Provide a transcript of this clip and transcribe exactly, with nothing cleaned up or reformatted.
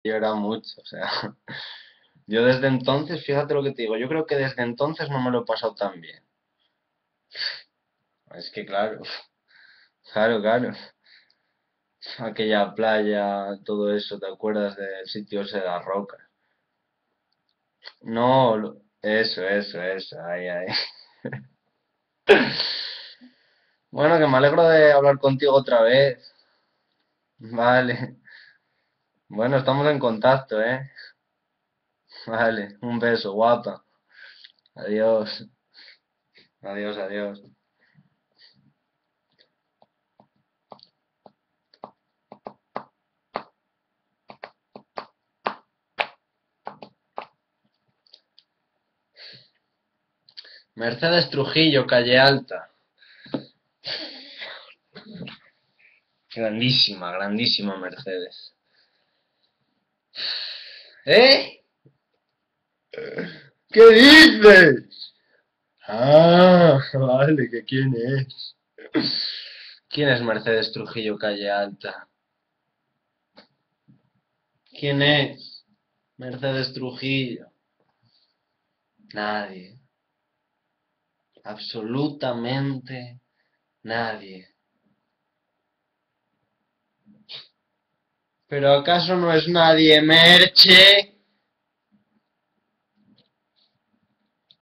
yo era mucho, o sea, yo desde entonces, fíjate lo que te digo, yo creo que desde entonces no me lo he pasado tan bien. Es que claro, claro, claro, aquella playa, todo eso, ¿te acuerdas del sitio ese de las rocas? No, lo- eso, eso, eso, ahí, ahí. Bueno, que me alegro de hablar contigo otra vez. Vale, bueno, estamos en contacto, ¿eh? Vale, un beso, guapa. Adiós, adiós, adiós. Mercedes Trujillo, calle Alta. Grandísima, grandísima Mercedes. ¿Eh? ¿Qué dices? Ah, vale, ¿que quién es? ¿Quién es Mercedes Trujillo, calle Alta? ¿Quién es Mercedes Trujillo? Nadie, absolutamente nadie. ¿Pero acaso no es nadie, Merche?